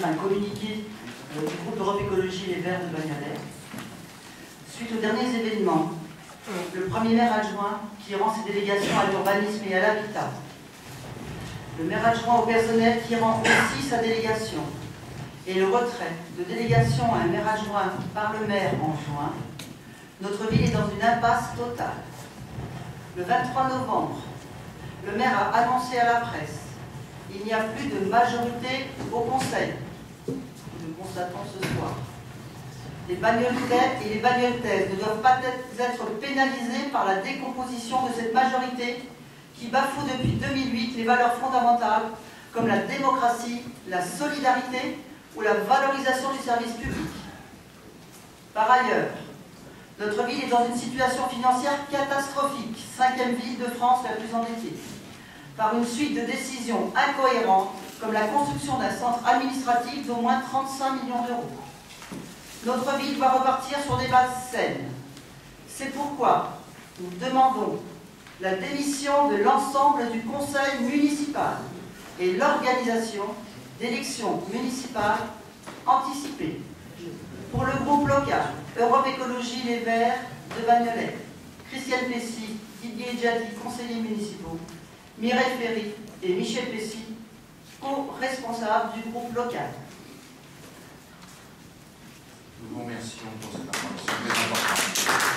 un communiqué du groupe Europe Écologie Les Verts de Bagnolet. Suite aux derniers événements, le premier maire adjoint qui rend ses délégations à l'urbanisme et à l'habitat, le maire adjoint au personnel qui rend aussi sa délégation, et le retrait de délégation à un maire adjoint par le maire en juin, notre ville est dans une impasse totale. Le 23 novembre, le maire a annoncé à la presse: il n'y a plus de majorité au Conseil. Nous constatons ce soir. Les Bagnoltais et les Bagnoltaises ne doivent pas être pénalisés par la décomposition de cette majorité qui bafoue depuis 2008 les valeurs fondamentales comme la démocratie, la solidarité ou la valorisation du service public. Par ailleurs, notre ville est dans une situation financière catastrophique, 5e ville de France la plus endettée, par une suite de décisions incohérentes comme la construction d'un centre administratif d'au moins 35 millions d'euros. Notre ville doit repartir sur des bases saines. C'est pourquoi nous demandons la démission de l'ensemble du conseil municipal et l'organisation d'élections municipales anticipées. Pour le groupe local, Europe Écologie Les Verts de Bagnolet, Christiane Plessis, Didier Djadi, conseillers municipaux, Mireille Ferry et Michel Plessis, co-responsables du groupe local. Nous vous remercions pour cette information très importante.